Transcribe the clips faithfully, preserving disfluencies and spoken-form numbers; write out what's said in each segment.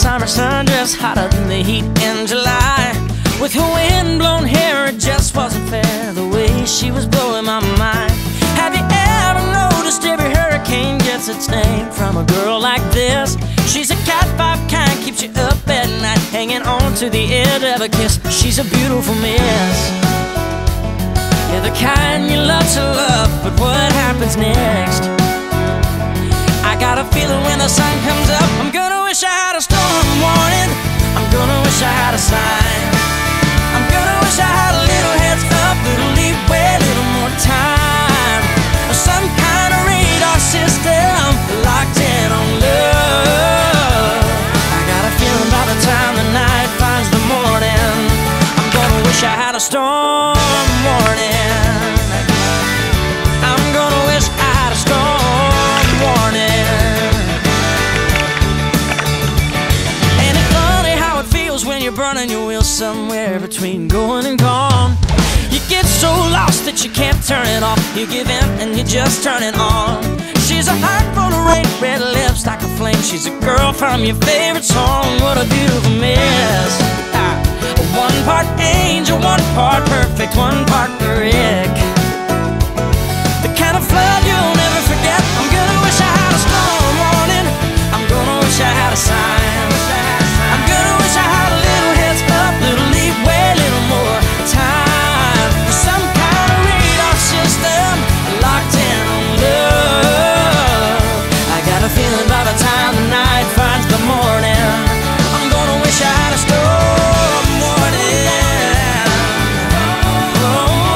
summer sun, dressed hotter than the heat in July. With her wind-blown hair, it just wasn't fair, the way she was blowing my mind. Have you ever noticed every hurricane gets its name from a girl like this? She's a cat five kind, keeps you up at night, hanging on to the edge of a kiss. She's a beautiful miss, yeah, the kind you love to love, but what happens next? I got a feeling when the sun comes up, I'm gonna wish I had a storm warning. I'm gonna wish I had a sign. I'm gonna wish I had a little heads up, little leeway, a little more time, or some kind of radar system locked in on love. I got a feeling by the time the night finds the morning, I'm gonna wish I had a storm warning. I'm gonna wish I had a storm warning. Ain't it funny how it feels when you're burning your wheels somewhere between going and gone? You get so lost that you can't turn it off. You give in and you just turn it on. She's a heart full of rain, red lips like a flame. She's a girl from your favorite song. What a beautiful miss. Ah, one part angel, one part perfect, one part brick. The kind of flood you'll never forget. I'm gonna wish I had a storm warning. I'm gonna wish I had a sign. I'm gonna wish I had a little heads up, little leeway, little more time, some kind of radar system locked in on love. I got a feeling by the time the night finds the morning, I'm gonna wish I had a storm warning. Oh,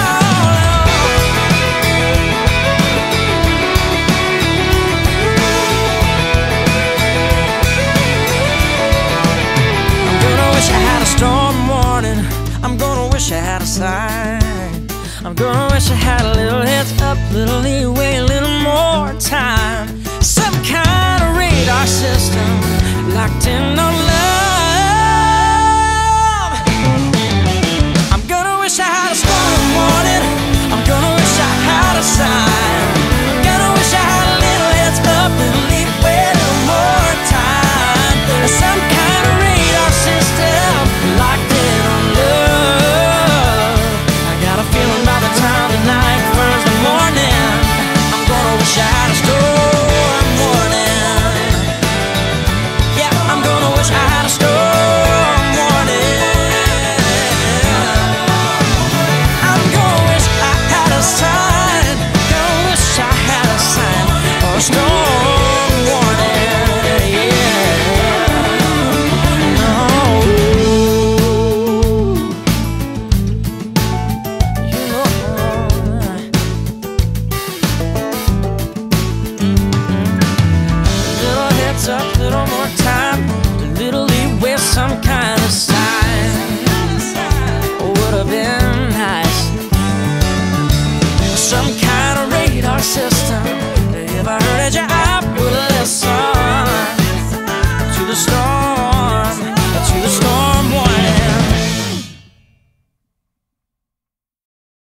I'm gonna wish I had a storm warning. I'm gonna wish I had a sign. I'm gonna wish I had a little heads up, little leeway, a little more time, some kind of radar system locked in on love.